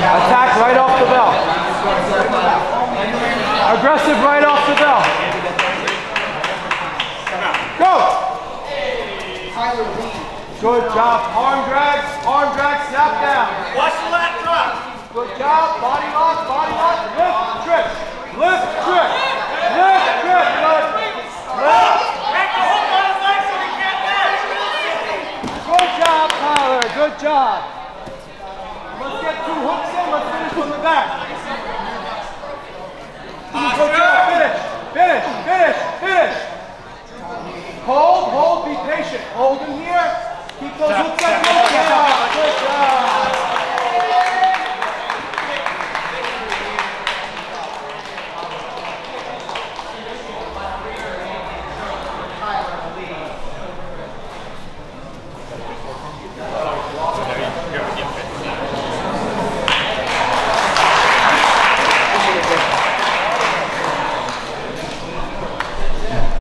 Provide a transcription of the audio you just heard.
Attack right off the bell. Aggressive right off the bell. Go! Good job. Arm drag, snap down. Watch the lat drop. Good job. Body lock, lift, trip. Lift, trip. Lift, trip. Good. Lift. Back the hook on his leg so he can't lift. Good job, Tyler. Good job. Let's get 2 hooks in. Let's finish from the back. Good job. Finish. Hold, be patient. Hold in here. Keep those hooks up. Good job.